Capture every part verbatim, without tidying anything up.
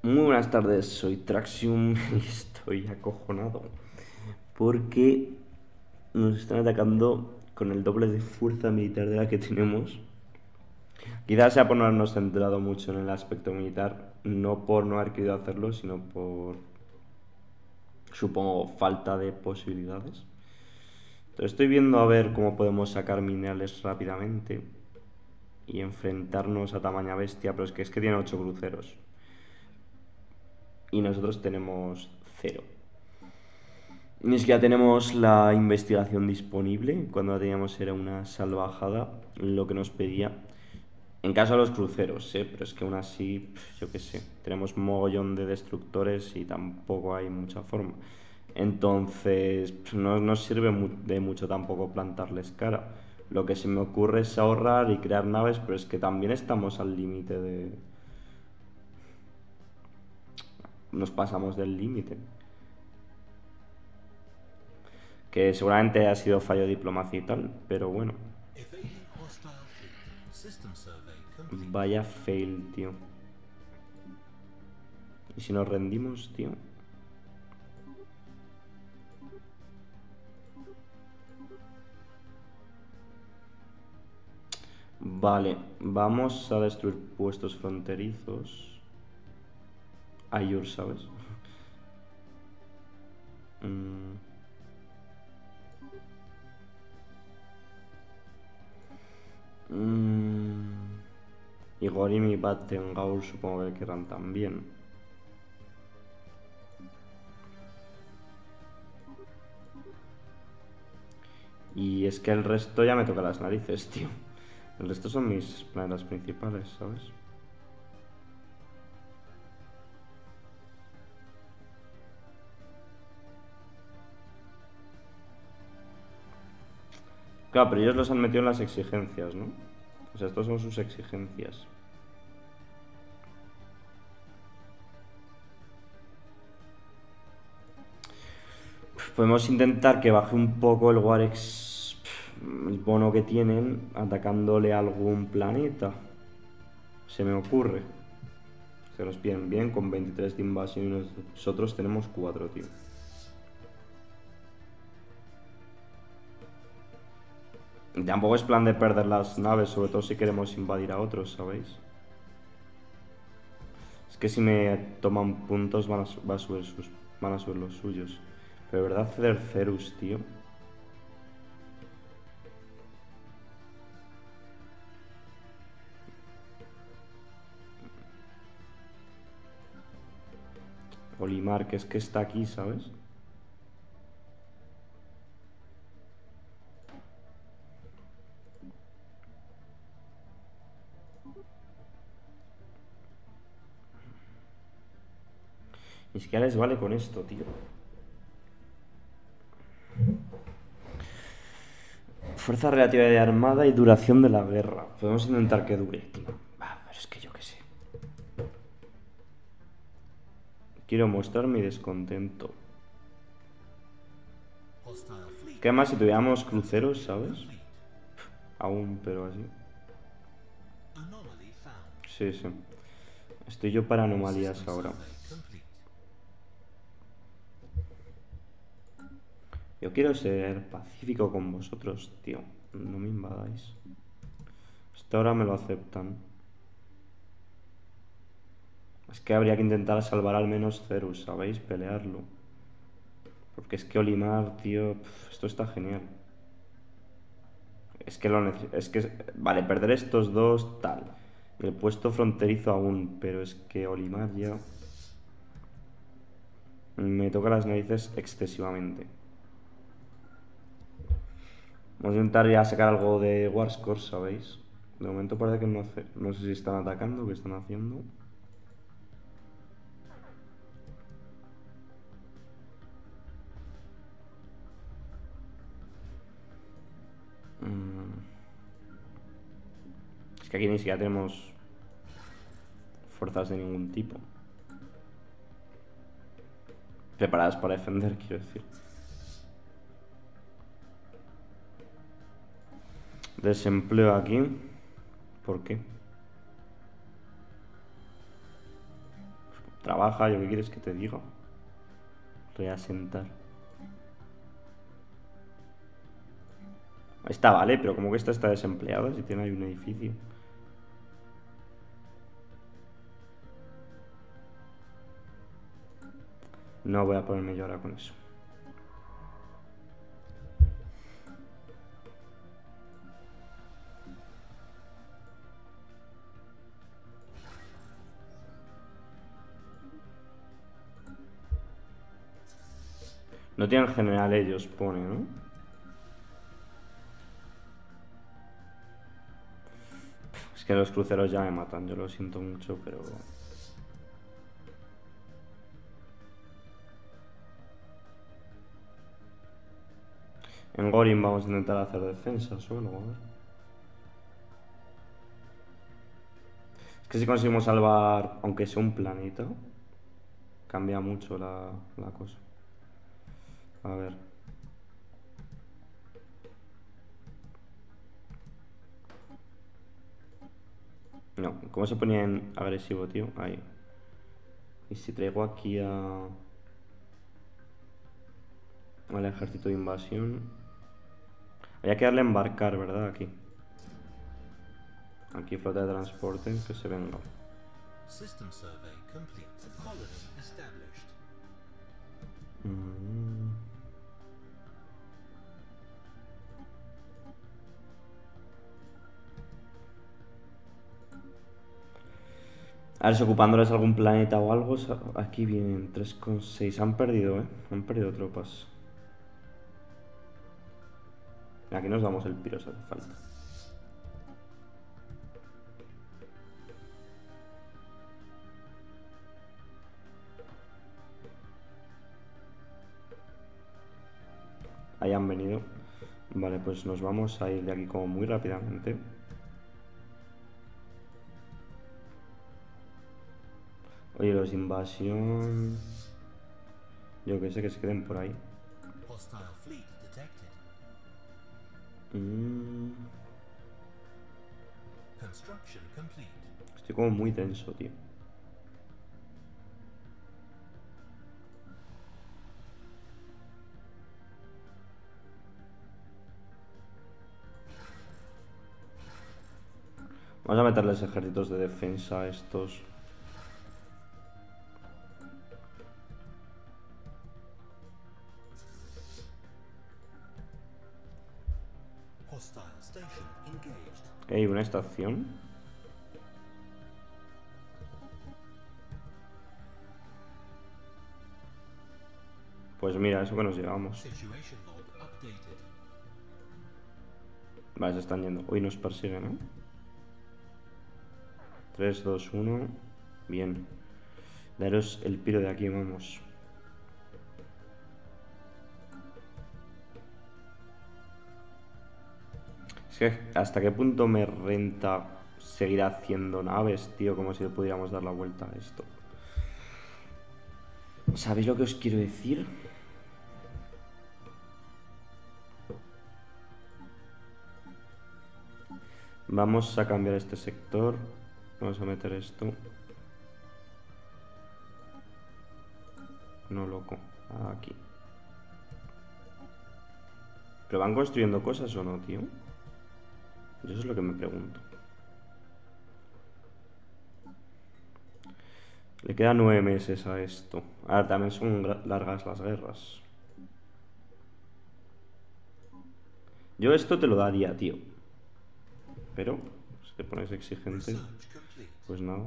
Muy buenas tardes, soy Traxium y estoy acojonado porque nos están atacando con el doble de fuerza militar de la que tenemos. Quizás sea por no habernos centrado mucho en el aspecto militar, no por no haber querido hacerlo, sino por, supongo, falta de posibilidades. Entonces estoy viendo a ver cómo podemos sacar minerales rápidamente y enfrentarnos a tamaña bestia, pero es que es que tiene ocho cruceros y nosotros tenemos cero. Ni siquiera tenemos la investigación disponible. Cuando la teníamos era una salvajada lo que nos pedía. En caso de los cruceros, ¿eh? Pero es que aún así, yo qué sé, tenemos un mogollón de destructores y tampoco hay mucha forma. Entonces, no nos sirve de mucho tampoco plantarles cara. Lo que se me ocurre es ahorrar y crear naves, pero es que también estamos al límite de... Nos pasamos del límite. Que seguramente ha sido fallo de diplomacia y tal, pero bueno. Vaya fail, tío. ¿Y si nos rendimos, tío? Vale, vamos a destruir puestos fronterizos. Ayur, ¿sabes? mm. Mm. Y Gorim y Battengaur supongo que querrán también. Y es que el resto ya me toca las narices, tío. El resto son mis planetas principales, ¿sabes? Claro, pero ellos los han metido en las exigencias, ¿no? O sea, estos son sus exigencias. Podemos intentar que baje un poco el Warex, el bono que tienen, atacándole a algún planeta. Se me ocurre. Se nos piden bien con veintitrés de invasión y nosotros tenemos cuatro, tío. Y tampoco es plan de perder las naves, sobre todo si queremos invadir a otros, ¿sabéis? Es que si me toman puntos van a, va a subir sus, van a subir los suyos. Pero verdad, ceder Cerus, tío. Olimar, que es que está aquí, ¿sabes? Ni siquiera les vale con esto, tío. Fuerza relativa de armada y duración de la guerra. Podemos intentar que dure, tío. Ah, pero es que yo qué sé. Quiero mostrar mi descontento. Que además si tuviéramos cruceros, ¿sabes? Aún, pero así. Sí, sí. Estoy yo para anomalías ahora. Yo quiero ser pacífico con vosotros, tío. No me invadáis. Hasta ahora me lo aceptan. Es que habría que intentar salvar al menos Cerus, ¿sabéis? Pelearlo. Porque es que Olimar, tío, pf, esto está genial. Es que lo necesito. Es que, vale, perder estos dos, tal. El puesto fronterizo aún, pero es que Olimar ya me toca las narices excesivamente. Vamos a intentar ya sacar algo de Warscore, ¿sabéis? De momento parece que no hace... No sé si están atacando o qué están haciendo. Mm. Es que aquí ni siquiera tenemos fuerzas de ningún tipo. Preparadas para defender, quiero decir. Desempleo aquí. ¿Por qué? Trabaja, ¿yo qué quieres que te diga? Reasentar. Está, vale, pero como que esta está desempleada si tiene ahí un edificio. No voy a ponerme yo ahora con eso. No tienen general ellos, pone, ¿no? Es que los cruceros ya me matan, yo lo siento mucho, pero... En Gorin vamos a intentar hacer defensa solo, a ver. Es que si conseguimos salvar, aunque sea un planeta, cambia mucho la, la cosa. A ver. No, ¿cómo se ponía en agresivo, tío? Ahí. Y si traigo aquí a... al ejército de invasión... Había que darle a embarcar, ¿verdad? Aquí. Aquí flota de transporte, que se venga. System survey complete. Colony established. Mm. A ver si ocupándoles algún planeta o algo. Aquí vienen tres coma seis. Han perdido, ¿eh? Han perdido tropas. Aquí nos damos el piro si hace falta. Ahí han venido. Vale, pues nos vamos a ir de aquí como muy rápidamente. Oye, los de invasión... Yo que sé, que se queden por ahí. Hostile fleet detected. Mm. Construction complete. Estoy como muy tenso, tío. Vamos a meterles ejércitos de defensa a estos. Hostile station engaged. Hay una estación. Pues mira, eso que nos llevamos. Situation log updated. Vale, se están yendo. Hoy nos persiguen, ¿no? tres, dos, uno. Bien. Daros el piro de aquí, vamos. Es que hasta qué punto me renta seguir haciendo naves, tío, como si pudiéramos dar la vuelta a esto. ¿Sabéis lo que os quiero decir? Vamos a cambiar este sector. Vamos a meter esto. No, loco. Aquí. ¿Pero van construyendo cosas o no, tío? Yo eso es lo que me pregunto. Le quedan nueve meses a esto. Ahora también son largas las guerras. Yo esto te lo daría, tío. Pero, si te pones exigente, pues nada.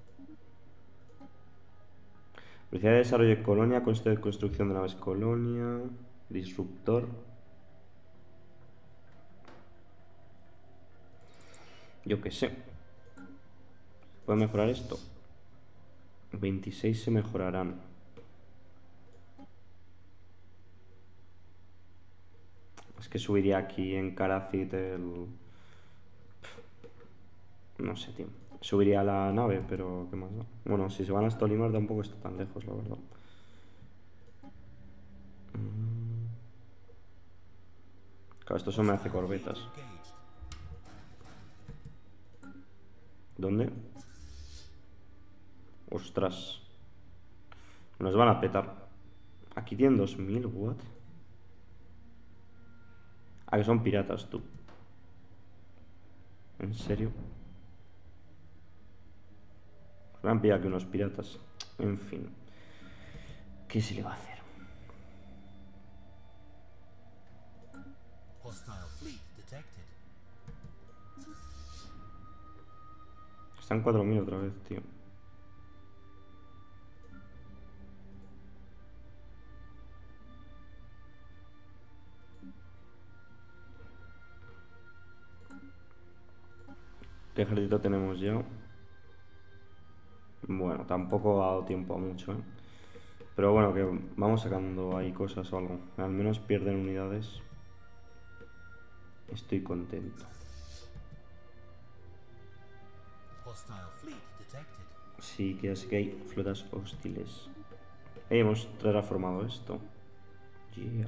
Velocidad de desarrollo de colonia, coste de construcción de naves colonia, disruptor. Yo qué sé. ¿Puede mejorar esto? veintiséis se mejorarán. Es que subiría aquí en Karacit el... No sé, tío. Subiría la nave, pero ¿qué más da? Bueno, si se van hasta Olimar tampoco está tan lejos, la verdad. Claro, esto se me hace corbetas. ¿Dónde? Ostras. Nos van a petar. Aquí tienen dos mil, what? Ah, que son piratas, tú. ¿En serio? Me han pillado aquí unos piratas. En fin. ¿Qué se le va a hacer? Hostile fleet detected. Están cuatro mil otra vez, tío. ¿Qué ejército tenemos ya? Bueno, tampoco ha dado tiempo a mucho, ¿eh? Pero bueno, que vamos sacando ahí cosas o algo. Al menos pierden unidades. Estoy contento. Hostile fleet detected. Sí, que así que hay flotas hostiles. Eh, hemos transformado esto. Yeah.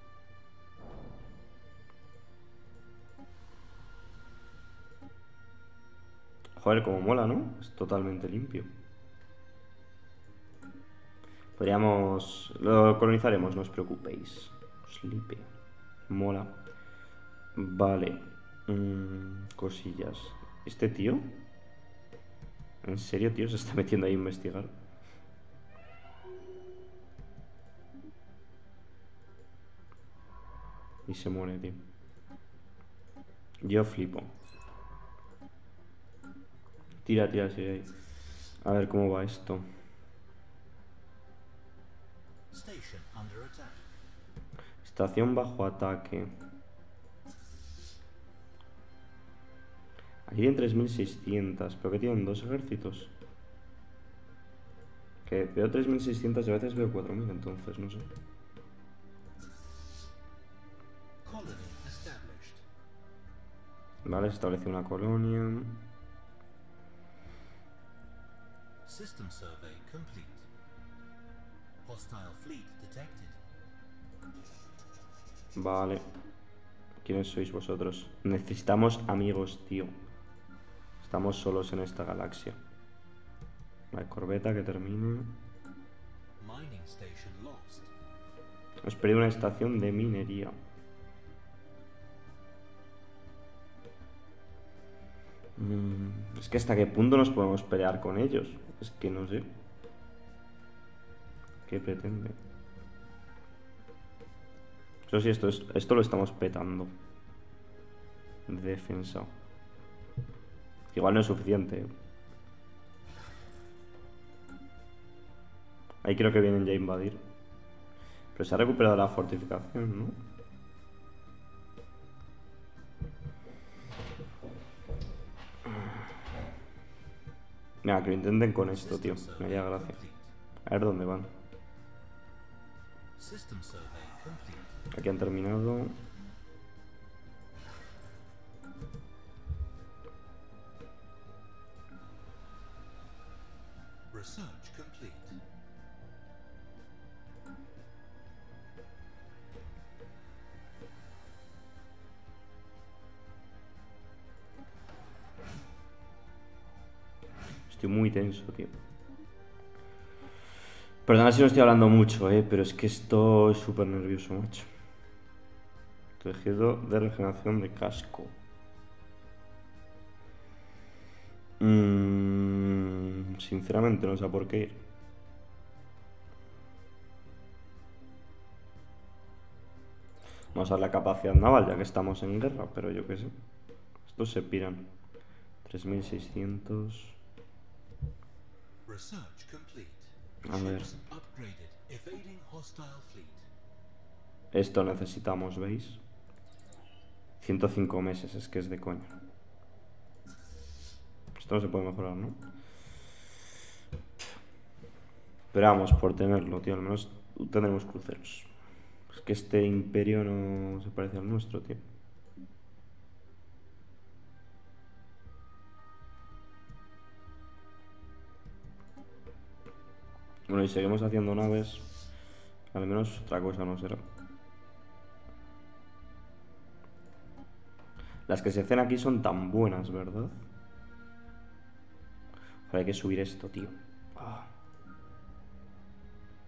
Joder, como mola, ¿no? Es totalmente limpio. Podríamos... Lo colonizaremos, no os preocupéis. Sleepy. Mola. Vale. Mm, cosillas. ¿Este tío? ¿En serio, tío? Se está metiendo ahí a investigar. Y se muere, tío. Yo flipo. Tira, tira, sigue ahí. A ver cómo va esto. Station under attack. Estación bajo ataque. Aquí tienen tres mil seiscientos. ¿Pero qué tienen? ¿Dos ejércitos? Que veo tres mil seiscientos y a veces veo cuatro mil, entonces no sé. Colony established. Vale, se establece una colonia. System survey complete. Hostile fleet detected. Vale. ¿Quiénes sois vosotros? Necesitamos amigos, tío. Estamos solos en esta galaxia. Vale, corbeta que termine. Mining station lost. Os pedí una estación de minería. Mm, es que hasta qué punto nos podemos pelear con ellos. Es que no sé. ¿Qué pretende? Eso sí, esto, es, esto lo estamos petando. De defensa. Igual no es suficiente. Ahí creo que vienen ya a invadir. Pero se ha recuperado la fortificación, ¿no? Mira, que lo intenten con esto, tío. Me haría gracia. A ver dónde van. System survey complete. Aquí han terminado. Research complete. Estoy muy tenso, tío. Perdona si no estoy hablando mucho, eh, pero es que estoy súper nervioso, macho. Tejido de regeneración de casco. Mm, sinceramente no sé por qué ir. Vamos a ver la capacidad naval ya que estamos en guerra, pero yo qué sé. Estos se piran. tres mil seiscientos. Research complete. A ver. Ships upgraded. Evading hostile fleet. Esto necesitamos, ¿veis? ciento cinco meses, es que es de coña. Esto no se puede mejorar, ¿no? Pero vamos, por tenerlo, tío. Al menos tendremos cruceros. Es que este imperio no se parece al nuestro, tío. Bueno, y seguimos haciendo naves. Al menos otra cosa no será. Las que se hacen aquí son tan buenas, ¿verdad? Joder, hay que subir esto, tío. Ah.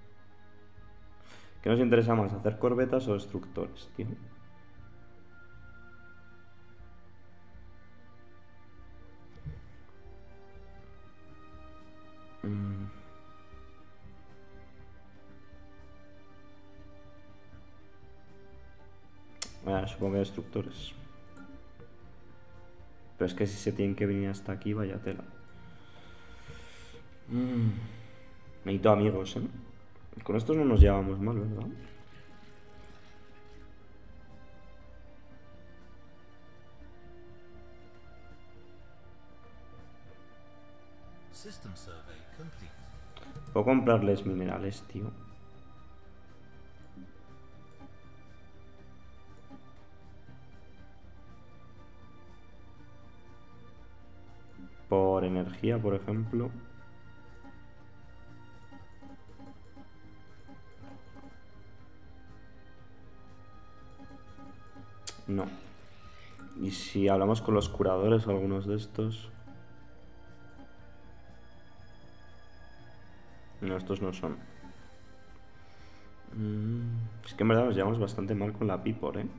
¿Qué nos interesa más? ¿Hacer corbetas o destructores, tío? Mm. Ah, supongo que destructores. Pero es que si se tienen que venir hasta aquí, vaya tela. Mm. Necesito amigos, ¿eh? Con estos no nos llevamos mal, ¿verdad? System survey complete. Puedo comprarles minerales, tío. Por energía, por ejemplo. No. Y si hablamos con los curadores, algunos de estos... No, estos no son. Mm, es que en verdad nos llevamos bastante mal con la Pipor, ¿eh?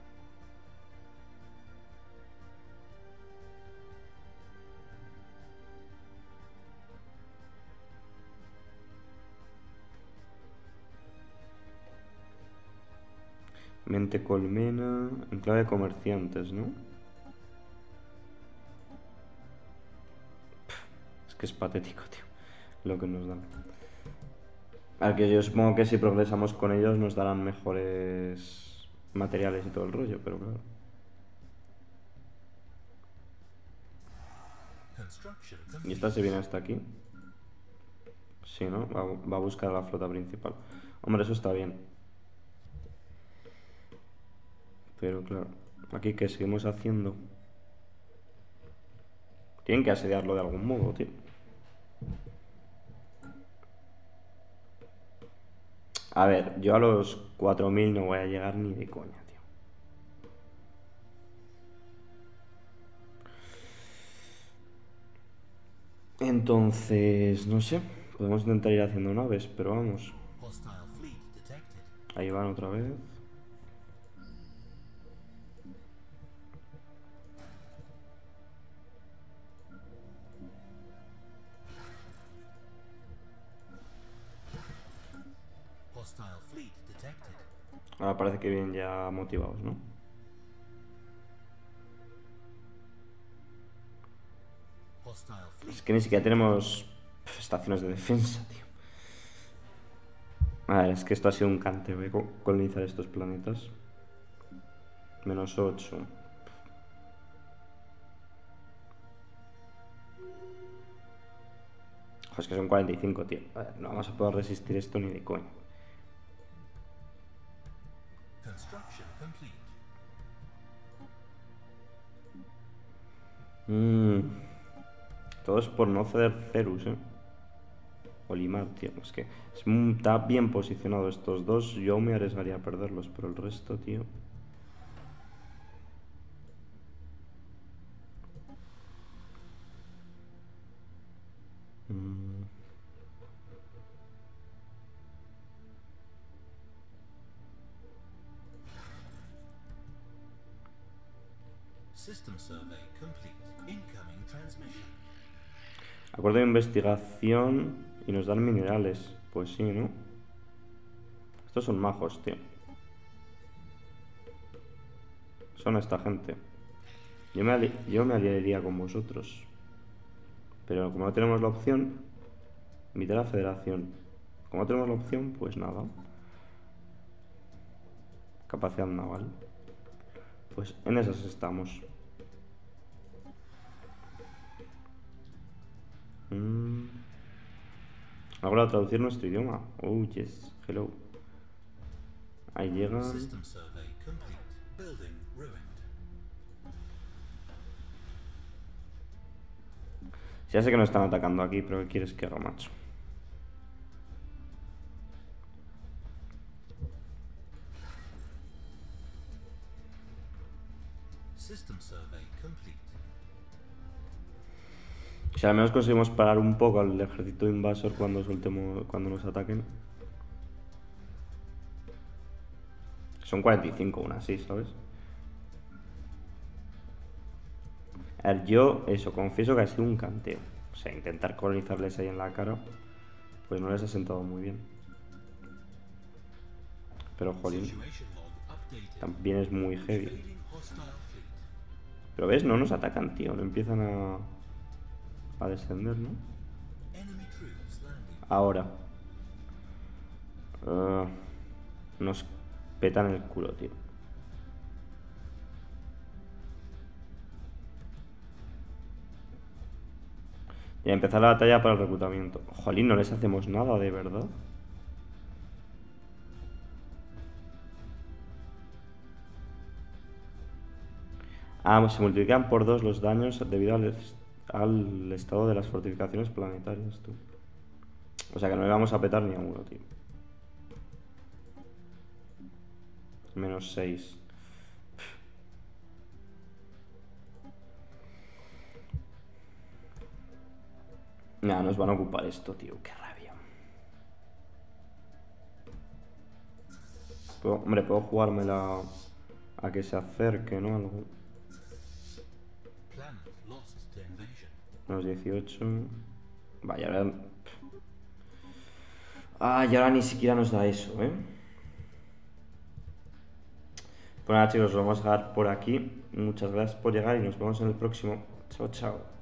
Mente colmena... Enclave de comerciantes, ¿no? Es que es patético, tío. Lo que nos dan. Al que yo supongo que si progresamos con ellos nos darán mejores materiales y todo el rollo, pero claro. Construction Y complete. esta se viene hasta aquí. Sí, ¿no? Va, va a buscar la flota principal. Hombre, eso está bien. Pero claro, aquí que seguimos haciendo. Tienen que asediarlo de algún modo, tío. A ver, yo a los cuatro mil no voy a llegar ni de coña, tío. Entonces, no sé. Podemos intentar ir haciendo naves, pero vamos. Hostile fleet detected. Ahí van otra vez. Hostile fleet detected. Ahora parece que vienen ya motivados, ¿no? Hostile fleet. Es que ni siquiera tenemos pf, estaciones de defensa, tío. A ver, es que esto ha sido un canteo, ¿eh? Co- Colonizar estos planetas. Menos ocho. Joder, es que son cuarenta y cinco, tío. A ver, no vamos a poder resistir esto ni de coña. Construction complete. Mm. Todo es por no ceder Cerus, ¿eh? Olimar, tío. Es que es muy- está bien posicionado estos dos. Yo me arriesgaría a perderlos, pero el resto, tío... Mm. System survey complete. Incoming transmission. Acuerdo de investigación y nos dan minerales. Pues sí, ¿no? Estos son majos, tío. Son esta gente. Yo me, ali- yo me aliaría con vosotros. Pero como no tenemos la opción, invitar a la federación. Como no tenemos la opción, pues nada. Capacidad naval. Pues en esas estamos. Mm. Ahora traducir nuestro idioma. Oh, yes. Hello. Ahí llega. System survey complete. Building ruined. Ya sé que nos están atacando aquí, pero ¿qué quieres que haga, macho? System survey complete. Si al menos conseguimos parar un poco al ejército invasor cuando soltemos, cuando nos ataquen. Son cuarenta y cinco aún así, ¿sabes? A ver, yo, eso, confieso que ha sido un canteo. O sea, intentar colonizarles ahí en la cara, pues no les ha sentado muy bien. Pero, jolín, Situation log updated. también es muy heavy. Evading hostile fleet. Pero ves, no nos atacan, tío. No empiezan a, a descender, ¿no? Enemy troops landing. Ahora. Uh, nos petan el culo, tío. Y a empezar la batalla para el reclutamiento. Jolín, no les hacemos nada, de verdad. Ah, se multiplican por dos los daños debido al, est- al estado de las fortificaciones planetarias, tú. O sea que no le vamos a petar ni a uno, tío. Menos seis. Nah, nos van a ocupar esto, tío. Qué rabia. Puedo- hombre, puedo jugármela a que se acerque, ¿no? Algo. Planet lost to invasion. Menos dieciocho. Vaya, ahora... Ah, y ahora ni siquiera nos da eso, ¿eh? Pues nada, chicos, lo vamos a dejar por aquí. Muchas gracias por llegar y nos vemos en el próximo. Chao, chao.